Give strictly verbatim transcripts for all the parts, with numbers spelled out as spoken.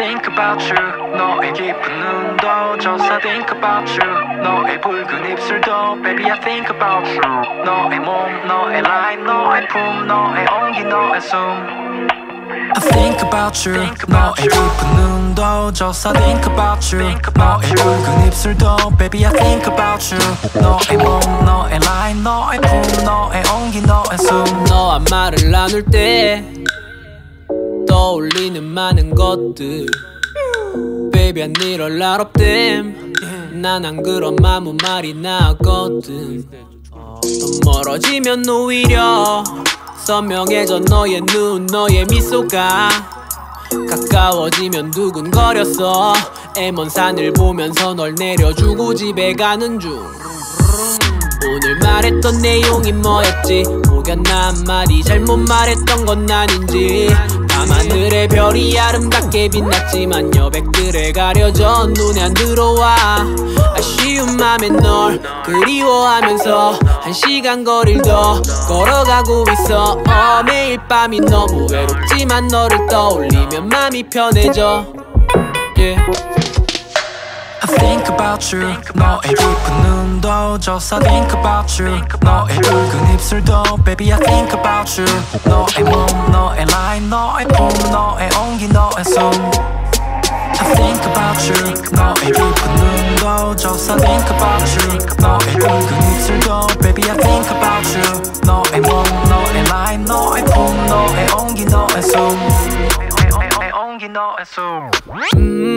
think about you 너의 깊은 눈도 Just I think about you 너의 붉은 입술도 Baby I think about you 너의 몸, 너의 line, 너의 품 너의 온기, 너의 숨 I think about you 너의 깊은 눈도 Just I think about you 너의 붉은 입술도 Baby I think about you 너의 몸, 너의 line, 너의 품 너의 온기, 너의 숨 너와 말을 나눌 때 떠올리는 많은 것들 Baby I need a lot of them 난 안 그럼 아무 말이 나거든 더 멀어지면 오히려 선명해져 너의 눈 너의 미소가 가까워지면 두근거렸어 애먼 산을 보면서 널 내려주고 집에 가는 중 오늘 말했던 내용이 뭐였지 혹여나 한마디 잘못 말했던 건 아닌지 밤하늘의 별이 아름답게 빛났지만 여백들에 가려져 눈에 안 들어와 아쉬운 맘에 널 그리워하면서 한 시간 거리를 더 걸어가고 있어 어, 매일 밤이 너무 외롭지만 너를 떠올리면 맘이 편해져 yeah. I think about you 너의 깊은 눈도 Just I think about you 너의 붉은 입술도 Baby I think about you 너의 몸, 너의 line, 너의 품 너의 온기, 너의 숨 I think about you 너의 깊은 눈도 Just I think about you 너의 붉은 입술도 Baby I think about you 너의 몸, 너의 line, 너의 품 너의 온기, 너의 숨 너의 온기, 너의 숨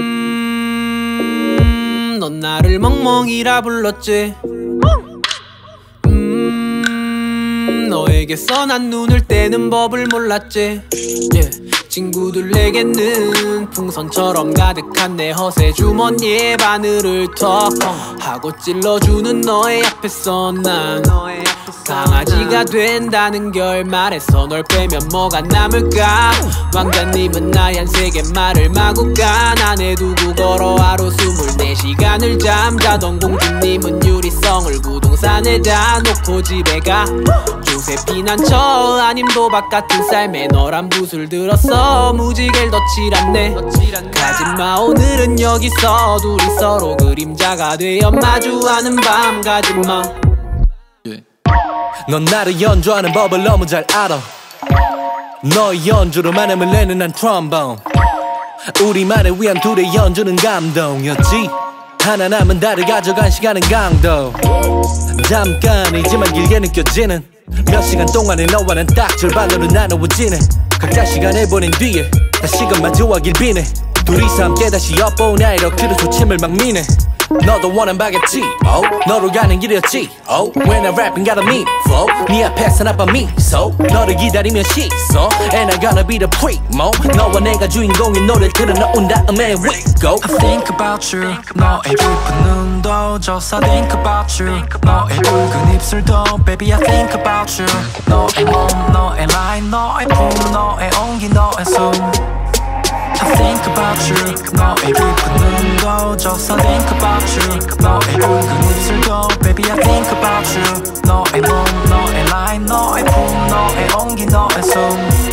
음, 넌 나를 멍멍이라 불렀지 음, 너에게서 난 눈을 떼는 법을 몰랐지 yeah. 친구들에게는 풍선처럼 가득한 내 허세 주머니에 바늘을 턱 하고 찔러주는 너의 앞에서 난 강아지가 된다는 결말에서 널 빼면 뭐가 남을까 왕자님은 나얀색의 말을 마구 간 안에 두고 걸어 하루 스물네 시간을 잠자던 공주님은 유리성을 부동산에다 놓고 집에 가 요새 피난처 아님 도박 같은 삶에 너란 붓을 들었어 무지개를 덧칠했네 가지마 오늘은 여기서 둘이 서로 그림자가 되어 마주하는 밤 가지마 넌 나를 연주하는 법을 너무 잘 알아 너의 연주로 만음을 내는 난 트럼본 우리만을 위한 둘의 연주는 감동이었지 하나 남은 달을 가져간 시간은 강도 잠깐이지만 길게 느껴지는 몇 시간 동안에 너와 난 딱 절반으로 나누어지네 각자 시간을 보낸 뒤에 다시금 마주하길 비네 둘이서 함께 다시 엿보나 이렇게 소침을 막 미네 너도 원한 바겠지 oh. 너로 가는 길이었지 oh. When I rapping got a meaningful 네 앞에서 나빠 미소 너를 기다리며 씻어 And I gonna be the primo 너와 내가 주인공인 노래를 틀어놓은 다음에 we go I think about you 너의 깊은 눈도 Just I think about you 너의 붉은 입술도 Baby I think about you 너의 몸, 너의 line, 너의 품 너의 온기, 너의 숨 I think about you 너의 깊은 눈도 Just I think about you 너의 붉은 입술도 Baby I think about you 너의 몸, 너의 line, 너의 품 너의 온기, 너의 숨